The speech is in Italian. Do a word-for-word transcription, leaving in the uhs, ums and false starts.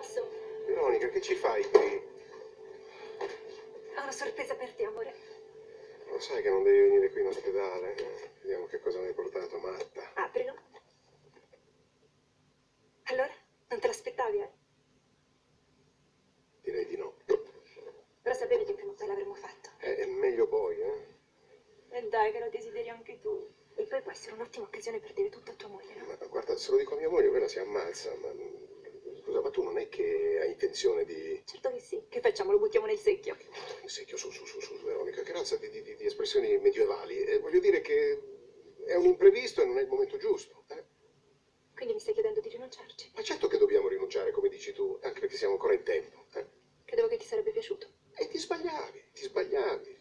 passo. Veronica, che ci fai qui? Ho una sorpresa per te, amore. Lo sai che non devi venire qui in ospedale? Vediamo che cosa mi hai portato, matta. Aprilo. Allora, non te l'aspettavi, eh? Direi di no. Però sapevi che prima o poi l'avremmo fatto. Eh, è meglio poi, eh? E dai, che lo desideri anche tu. E poi può essere un'ottima occasione per dire tutto a tua moglie, no? Ma guarda, se lo dico a mia moglie, quella si ammazza. Ma scusa, ma tu non è che hai intenzione di... Certo che sì. Che facciamo? Lo buttiamo nel secchio. Il secchio, su, su, su, su, Veronica, che razza di, di, di- di espressioni medievali? Eh, voglio dire che è un imprevisto e non è il momento giusto, eh? Quindi mi stai chiedendo di rinunciarci? Ma certo che dobbiamo rinunciare, come dici tu, anche perché siamo ancora in tempo, eh? Credevo che ti sarebbe piaciuto. E ti sbagliavi, ti sbagliavi.